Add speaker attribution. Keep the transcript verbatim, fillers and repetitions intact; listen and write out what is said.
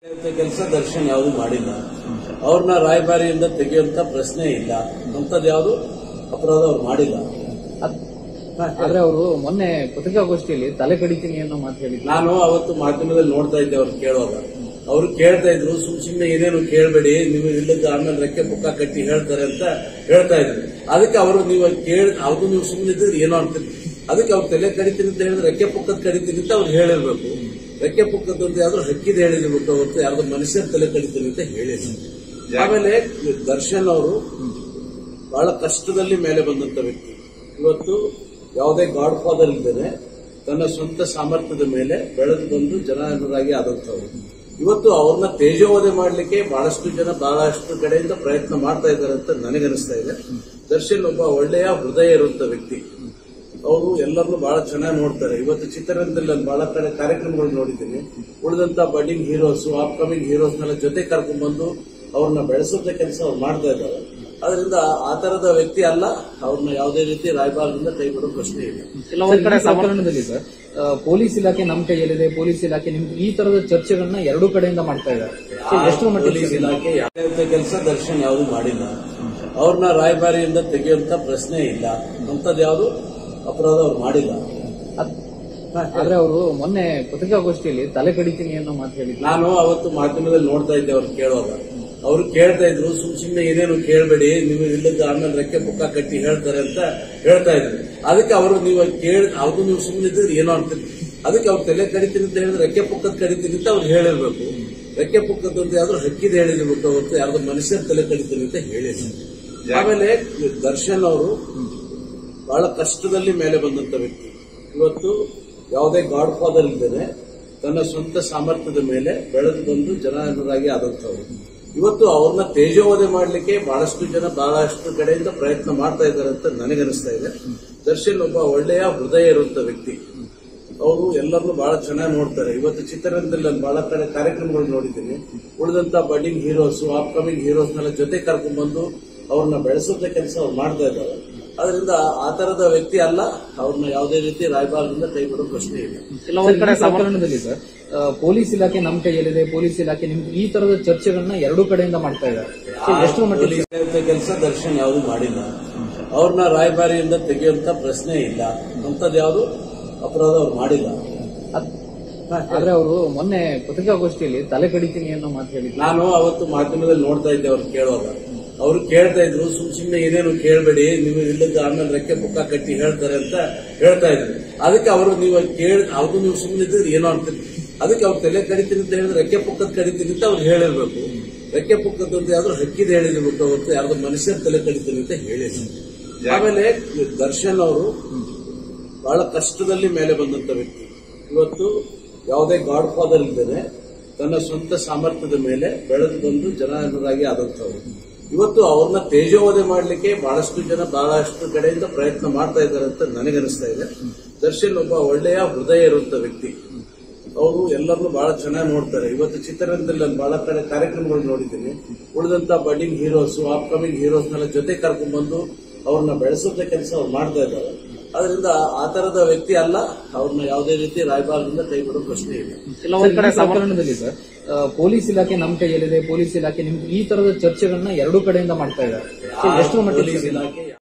Speaker 1: ಕೆಲಸ ದರ್ಶನ್ ಯಾವುದು ಮಾಡಿಲ್ಲ. ಅವ್ರನ್ನ ರಾಯಭಾರಿಯಿಂದ ತೆಗೆಯುವಂತ ಪ್ರಶ್ನೆ ಇಲ್ಲ. ಅಂತದ್ ಯಾವುದು ಅಪರಾಧ ಅವ್ರು ಮಾಡಿಲ್ಲ.
Speaker 2: ಆದ್ರೆ ಅವರು ಮೊನ್ನೆ ಪತ್ರಿಕಾಗೋಷ್ಠಿಯಲ್ಲಿ ತಲೆ ಕಡಿತೀನಿ ಅನ್ನೋ ಮಾತು ಹೇಳಿದ್ರು.
Speaker 1: ನಾನು ಅವತ್ತು ಮಾಧ್ಯಮದಲ್ಲಿ ನೋಡ್ತಾ ಇದ್ದೆ ಅವ್ರು ಕೇಳುವಾಗ. ಅವ್ರು ಕೇಳ್ತಾ ಇದ್ರು, ಸುಮ್ ಸುಮ್ನೆ ಏನೇನು ಕೇಳಬೇಡಿ, ನೀವು ಇಲ್ಲದ ಆಮೇಲೆ ರೆಕ್ಕೆ ಪುಕ್ಕ ಕಟ್ಟಿ ಹೇಳ್ತಾರೆ ಅಂತ ಹೇಳ್ತಾ ಇದ್ರು. ಅದಕ್ಕೆ ಅವರು ನೀವು ಕೇಳ ಅವ್ರು ನೀವು ಸುಮ್ಮನೆ ಇದ್ರೆ ಏನೋ ಅಂತಿದ್ರು. ಅದಕ್ಕೆ ಅವ್ರು ತಲೆ ಕಡಿತೀನಿ ಅಂತ ಹೇಳಿದ್ರೆ ರೆಕ್ಕೆ ಪುಕ್ಕದ ಕಡಿತೀನಿ ಅಂತ ಅವ್ರು ಹೇಳಿರ್ಬೇಕು. ರೆಕ್ಕೆ ಪುಕ್ಕದಂತ ಯಾವ್ದು ಹಕ್ಕಿದ ಹೇಳಿರ್ಬೇಕು ಅವತ್ತು, ಯಾವ್ದು ಮನುಷ್ಯರ ತಲೆ ಕಡಿತೀನಿ ಅಂತ ಹೇಳಿದ್ರು. ಆಮೇಲೆ ದರ್ಶನ್ ಅವರು ಬಹಳ ಕಷ್ಟದಲ್ಲಿ ಮೇಲೆ ಬಂದಂತ ವ್ಯಕ್ತಿ. ಇವತ್ತು ಯಾವುದೇ ಗಾಡ್ ಫಾದರ್ ಇಲ್ಲದೆ ತನ್ನ ಸ್ವಂತ ಸಾಮರ್ಥ್ಯದ ಮೇಲೆ ಬೆಳೆದು ಬಂದು ಜನರಾಗಿ ಆದಂತವ್ರು. ಇವತ್ತು ಅವ್ರನ್ನ ತೇಜೋವಧೆ ಮಾಡಲಿಕ್ಕೆ ಬಹಳಷ್ಟು ಜನ ಬಹಳಷ್ಟು ಕಡೆಯಿಂದ ಪ್ರಯತ್ನ ಮಾಡ್ತಾ ಇದ್ದಾರೆ ಅಂತ ನನಗನಿಸ್ತಾ ಇದೆ. ದರ್ಶನ್ ಒಬ್ಬ ಒಳ್ಳೆಯ ಹೃದಯ ಇರುವಂತ ವ್ಯಕ್ತಿ. ಅವರು ಎಲ್ಲರನ್ನೂ ಬಹಳ ಚೆನ್ನಾಗಿ ನೋಡ್ತಾರೆ. ಇವತ್ತು ಚಿತ್ರರಂಗದಲ್ಲಿ ನಾನು ಬಹಳ ಕಡೆ ಕಾರ್ಯಕ್ರಮಗಳು ನೋಡಿದ್ದೀನಿ. ಉಳಿದಂತ ಬಡ್ಡಿಂಗ್ ಹೀರೋಸ್, ಅಪ್ಕಮಿಂಗ್ ಹೀರೋಸ್ನೆಲ್ಲ ಜೊತೆ ಕರ್ಕೊಂಡ್ ಬಂದು ಅವ್ರನ್ನ ಬೆಳೆಸೋದ ಕೆಲಸ ಅವ್ರು ಮಾಡ್ತಾ ಇದ್ದಾರೆ. ಅದರಿಂದ ಆ ತರದ ವ್ಯಕ್ತಿ ಅಲ್ಲ. ಅವ್ರನ್ನ ಯಾವುದೇ ರೀತಿ ರಾಯಭಾರದಿಂದ ಕೈ ಬಿಡೋ ಪ್ರಶ್ನೆ ಇಲ್ಲ.
Speaker 2: ಕೆಲವೊಂದು ಕಡೆ ಪ್ರಕರಣದಲ್ಲಿ ಸರ್ ಪೊಲೀಸ್ ಇಲಾಖೆ ನಮ್ಮ ಕೈಯಲ್ಲಿದೆ, ಪೊಲೀಸ್ ಇಲಾಖೆ ನಿಮ್ಗೆ ಈ ತರದ ಚರ್ಚೆಗಳನ್ನ ಎರಡೂ ಕಡೆಯಿಂದ ಮಾಡ್ತಾ ಇದ್ದಾರೆ. ಎಷ್ಟು
Speaker 1: ಪೊಲೀಸ್ ಇಲಾಖೆ ಯಾವುದೇ ಕೆಲಸ ದರ್ಶನ್ ಯಾವುದು ಮಾಡಿಲ್ಲ. ಅವ್ರನ್ನ ರಾಯಭಾರಿಯಿಂದ ತೆಗೆಯುವಂತ ಪ್ರಶ್ನೆ ಇಲ್ಲ. ಅಂತದ್ ಯಾವುದು ಅಪರಾಧ ಅವ್ರು ಮಾಡಿಲ್ಲ.
Speaker 2: ಆದ್ರೆ ಅವರು ಮೊನ್ನೆ ಪತ್ರಿಕಾಗೋಷ್ಠಿಯಲ್ಲಿ ತಲೆ ಕಡಿತೀನಿ ಅನ್ನೋ ಮಾತು ಹೇಳಿದ್ರು.
Speaker 1: ನಾನು ಅವತ್ತು ಮಾಧ್ಯಮದಲ್ಲಿ ನೋಡ್ತಾ ಇದ್ದೆ ಅವ್ರು ಕೇಳುವಾಗ. ಅವ್ರು ಕೇಳ್ತಾ ಇದ್ರು, ಸುಮ್ ಸುಮ್ನೆ ಏನೇನು ಕೇಳಬೇಡಿ, ನೀವು ಇಲ್ಲದ ಆಮೇಲೆ ರೆಕ್ಕೆ ಪುಕ್ಕ ಕಟ್ಟಿ ಹೇಳ್ತಾರೆ ಅಂತ ಹೇಳ್ತಾ ಇದ್ರು. ಅದಕ್ಕೆ ಅವರು ನೀವು ಕೇಳ ಅವ್ರು ನೀವು ಸುಮ್ಮನೆ ಇದ್ರೆ ಏನೋ ಅಂತಿದ್ರು. ಅದಕ್ಕೆ ಅವ್ರು ತಲೆ ಕಡಿತೀನಿ ಅಂತ ಹೇಳಿದ್ರೆ ರೆಕ್ಕೆ ಪುಕ್ಕದ ಕಡಿತೀನಿ ಅಂತ ಅವ್ರು ಹೇಳಿರ್ಬೇಕು. ರೆಕ್ಕೆ ಪುಕ್ಕದಂತ ಯಾವ್ದು ಹಕ್ಕಿದ ಹೇಳಿರ್ಬೇಕು ಅವತ್ತು, ಯಾವ್ದು ಮನುಷ್ಯರ ತಲೆ ಕಡಿತೀನಿ ಅಂತ ಹೇಳಿದ್ರು. ಆಮೇಲೆ ದರ್ಶನ್ ಅವರು ಬಹಳ ಕಷ್ಟದಲ್ಲಿ ಮೇಲೆ ಬಂದಂತ ವ್ಯಕ್ತಿ. ಇವತ್ತು ಯಾವುದೇ ಗಾಡ್ ಫಾದರ್ ಇಲ್ಲದೆ ತನ್ನ ಸ್ವಂತ ಸಾಮರ್ಥ್ಯದ ಮೇಲೆ ಬೆಳೆದು ಬಂದು ಜನರಾಗಿ ಆದಂತವ್ರು. ಇವತ್ತು ಅವ್ರನ್ನ ತೇಜೋವಧೆ ಮಾಡಲಿಕ್ಕೆ ಬಹಳಷ್ಟು ಜನ ಬಹಳಷ್ಟು ಕಡೆಯಿಂದ ಪ್ರಯತ್ನ ಮಾಡ್ತಾ ಇದ್ದಾರೆ ಅಂತ ನನಗನಿಸ್ತಾ ಇದೆ. ದರ್ಶನ್ ಒಬ್ಬ ಒಳ್ಳೆಯ ಹೃದಯ ಇರುವಂತ ವ್ಯಕ್ತಿ. ಅವರು ಎಲ್ಲರನ್ನೂ ಬಹಳ ಚೆನ್ನಾಗಿ ನೋಡ್ತಾರೆ. ಇವತ್ತು ಚಿತ್ರರಂಗದಲ್ಲಿ ನಾನು ಬಹಳ ಕಡೆ ಕಾರ್ಯಕ್ರಮಗಳು ನೋಡಿದ್ದೀನಿ. ಉಳಿದಂತ ಬಡ್ಡಿಂಗ್ ಹೀರೋಸ್, ಅಪ್ಕಮಿಂಗ್ ಹೀರೋಸ್ನೆಲ್ಲ ಜೊತೆ ಕರ್ಕೊಂಡ್ ಬಂದು ಅವ್ರನ್ನ ಬೆಳೆಸೋದ ಕೆಲಸ ಅವ್ರು ಮಾಡ್ತಾ ಇದ್ದಾರೆ. ಅದರಿಂದ ಆ ತರದ ವ್ಯಕ್ತಿ ಅಲ್ಲ. ಅವ್ರನ್ನ ಯಾವುದೇ ರೀತಿ ರಾಯಭಾರದಿಂದ ಕೈ ಬಿಡೋ ಪ್ರಶ್ನೆ ಇಲ್ಲ.
Speaker 2: ಕೆಲವೊಂದು ಕಡೆ ಪ್ರಕರಣದಲ್ಲಿ ಸರ್ ಪೊಲೀಸ್ ಇಲಾಖೆ ನಮ್ಮ ಕೈಯಲ್ಲಿದೆ, ಪೊಲೀಸ್ ಇಲಾಖೆ ನಿಮ್ಗೆ ಈ ತರದ ಚರ್ಚೆಗಳನ್ನ ಎರಡೂ ಕಡೆಯಿಂದ ಮಾಡ್ತಾ ಇದ್ದಾರೆ. ಎಷ್ಟು
Speaker 1: ಪೊಲೀಸ್ ಕೆಲಸ ದರ್ಶನ್ ಯಾವುದು ಮಾಡಿಲ್ಲ. ಅವ್ರನ್ನ ರಾಯಭಾರಿಯಿಂದ ತೆಗೆಯುವಂತ ಪ್ರಶ್ನೆ ಇಲ್ಲ. ಅಂತದ್ ಯಾವುದು ಅಪರಾಧ ಅವ್ರು ಮಾಡಿಲ್ಲ.
Speaker 2: ಆದ್ರೆ ಅವರು ಮೊನ್ನೆ ಪತ್ರಿಕಾಗೋಷ್ಠಿಯಲ್ಲಿ ತಲೆ ಕಡಿತೀನಿ ಅನ್ನೋ ಮಾತು ಹೇಳಿದ್ರು.
Speaker 1: ನಾನು ಅವತ್ತು ಮಾಧ್ಯಮದಲ್ಲಿ ನೋಡ್ತಾ ಇದ್ದೆ ಅವ್ರು ಕೇಳುವಾಗ. ಅವ್ರು ಕೇಳ್ತಾ ಇದ್ರು, ಸುಮ್ ಸುಮ್ನೆ ಏನೇನು ಕೇಳಬೇಡಿ, ನೀವು ಇಲ್ಲದ ಆಮೇಲೆ ರೆಕ್ಕೆ ಪುಕ್ಕ ಕಟ್ಟಿ ಹೇಳ್ತಾರೆ ಅಂತ ಹೇಳ್ತಾ ಇದ್ರು. ಅದಕ್ಕೆ ಅವರು ನೀವು ಕೇಳ ಅವ್ರು ನೀವು ಸುಮ್ಮನೆ ಇದ್ರೆ ಏನೋ ಅಂತಿದ್ರು. ಅದಕ್ಕೆ ಅವ್ರು ತಲೆ ಕಡಿತೀನಿ ಅಂತ ಹೇಳಿದ್ರೆ ರೆಕ್ಕೆ ಪುಕ್ಕದ ಕಡಿತೀನಿ ಅಂತ ಅವ್ರು ಹೇಳಿರ್ಬೇಕು. ರೆಕ್ಕೆ ಪುಕ್ಕದಂತ ಯಾವ್ದು ಹಕ್ಕಿದ ಹೇಳಿರ್ಬೇಕು ಅವತ್ತು, ಯಾವ್ದು ಮನುಷ್ಯರ ತಲೆ ಕಡಿತೀನಿ ಅಂತ ಹೇಳಿದ್ರು. ಆಮೇಲೆ ದರ್ಶನ್ ಅವರು ಬಹಳ ಕಷ್ಟದಲ್ಲಿ ಮೇಲೆ ಬಂದಂತ ವ್ಯಕ್ತಿ. ಇವತ್ತು ಯಾವುದೇ ಗಾಡ್ ಫಾದರ್ ಇಲ್ಲದೆ ತನ್ನ ಸ್ವಂತ ಸಾಮರ್ಥ್ಯದ ಮೇಲೆ ಬೆಳೆದು ಬಂದು ಜನರಾಗಿ ಆದಂತವ್ರು. ಇವತ್ತು ಅವ್ರನ್ನ ತೇಜೋವಧೆ ಮಾಡಲಿಕ್ಕೆ ಬಹಳಷ್ಟು ಜನ ಬಹಳಷ್ಟು ಕಡೆಯಿಂದ ಪ್ರಯತ್ನ ಮಾಡ್ತಾ ಇದ್ದಾರೆ ಅಂತ ನನಗನಿಸ್ತಾ ಇದೆ. ದರ್ಶನ್ ಒಬ್ಬ ಒಳ್ಳೆಯ ಹೃದಯ ಇರುವಂತ ವ್ಯಕ್ತಿ. ಅವರು ಎಲ್ಲರನ್ನೂ ಬಹಳ ಚೆನ್ನಾಗಿ ನೋಡ್ತಾರೆ. ಇವತ್ತು ಚಿತ್ರರಂಗದಲ್ಲಿ ನಾನು ಬಹಳ ಕಡೆ ಕಾರ್ಯಕ್ರಮಗಳು ನೋಡಿದ್ದೀನಿ. ಉಳಿದಂತ ಬಡ್ಡಿಂಗ್ ಹೀರೋಸ್, ಅಪ್ಕಮಿಂಗ್ ಹೀರೋಸ್ನೆಲ್ಲ ಜೊತೆ ಕರ್ಕೊಂಡ್ ಬಂದು ಅವ್ರನ್ನ ಬೆಳೆಸೋದ ಕೆಲಸ ಅವ್ರು ಮಾಡ್ತಾ ಇದ್ದಾರೆ. ಅದರಿಂದ ಆ ತರದ ವ್ಯಕ್ತಿ ಅಲ್ಲ. ಅವ್ರನ್ನ ಯಾವುದೇ ರೀತಿ ರಾಯಭಾರದಿಂದ ಕೈ ಬಿಡೋ ಪ್ರಶ್ನೆ ಇಲ್ಲ.
Speaker 2: ಕೆಲವೊಂದು ಕಡೆ ಪ್ರಕರಣದಲ್ಲಿ ಸರ್ ಪೊಲೀಸ್ ಇಲಾಖೆ ನಮ್ಮ ಕೈಯಲ್ಲಿದೆ, ಪೊಲೀಸ್ ಇಲಾಖೆ ನಿಮ್ಗೆ ಈ ತರದ ಚರ್ಚೆಗಳನ್ನ ಎರಡೂ ಕಡೆಯಿಂದ ಮಾಡ್ತಾ ಇದ್ದಾರೆ. ಎಷ್ಟು
Speaker 1: ಪೊಲೀಸ್ ಇಲಾಖೆ